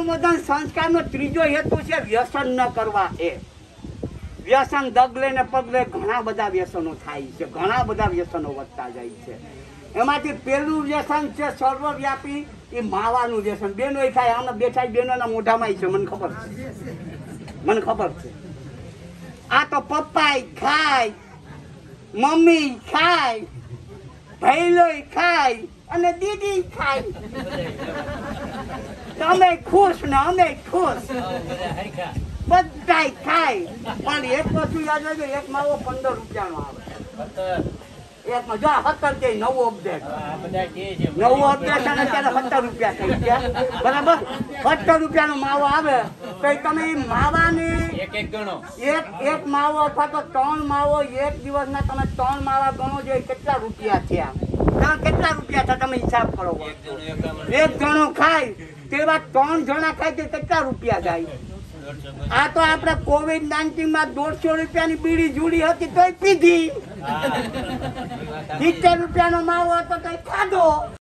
સંવર્ધન સંસ્કારનો ત્રીજો હેતુ છે વ્યસન ન કરવા. એ વ્યસન ડગલે ને પગલે ઘણા બધા વ્યસનો થાય છે, ઘણા બધા વ્યસનો વધતા જાય છે. એમાંથી પહેલું વ્યસન છે સર્વવ્યાપી, એ માવાનું વ્યસન. બેનો થાય, આમાં બેઠા બેનોના મોઢામાં છે, મને ખબર છે. આ તો પપ્પા ખાય, મમ્મી ખાય, ભૈલો ખાય અને દીદી ખાય. તમે ખુશ ને અમે ખુશ, બધા ખાય. પણ એક વસ્તુ યાદ રાખજો, એક માવો 15 રૂપિયાનો આવે. એકમાં જો 17 કે નવું અપડેટ અને ત્યારે 17 રૂપિયા થઈ ગયા, બરાબર. 17 રૂપિયાનો માવો આવે તો તમે માવાની એક માવો અથવા તો 3 માવો એક દિવસના તમે 3 માવા ગણો છો, કેટલા રૂપિયા થયા? કેટલા રૂપિયા થયા તમે હિસાબ કરો. એક જણો ખાય તેવા 3 જણા ખાય તો કેટલા રૂપિયા જાય? આ તો આપણે COVID-19 માં 150 રૂપિયાની બીડી જુડી હતી તોય પીધી, 70 રૂપિયાનો માવો હતો તો ખાધો.